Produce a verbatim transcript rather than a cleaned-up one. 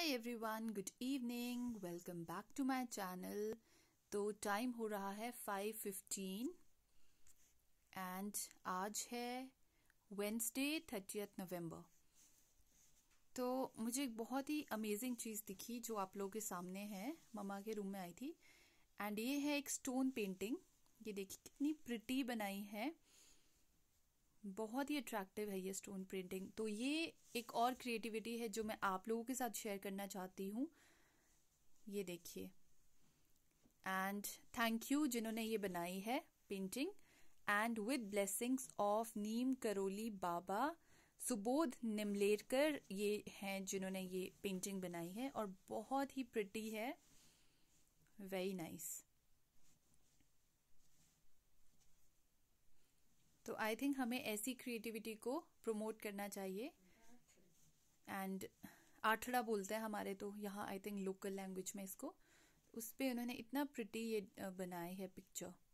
Hi everyone, good evening, welcome back to my channel. तो time हो रहा है फाइव फिफ्टीन एंड आज है वेंसडे थर्टियथ नवंबर। तो मुझे एक बहुत ही अमेजिंग चीज़ दिखी जो आप लोगों के सामने है। मम्मा के रूम में आई थी एंड ये है एक स्टोन पेंटिंग। ये देखिए कितनी प्रिटी बनाई है, बहुत ही अट्रैक्टिव है ये स्टोन पेंटिंग। तो ये एक और क्रिएटिविटी है जो मैं आप लोगों के साथ शेयर करना चाहती हूँ। ये देखिए एंड थैंक यू जिन्होंने ये बनाई है painting, and with blessings of Neem Karoli Baba Subodh Nimlekar, ये हैं जिन्होंने ये पेंटिंग बनाई है और बहुत ही प्रिटी है, वेरी नाइस। तो आई थिंक हमें ऐसी क्रिएटिविटी को प्रमोट करना चाहिए। एंड आठड़ा बोलते हैं हमारे तो यहाँ, आई थिंक लोकल लैंग्वेज में इसको। उस पे उन्होंने इतना प्रिटी ये बनाई है पिक्चर।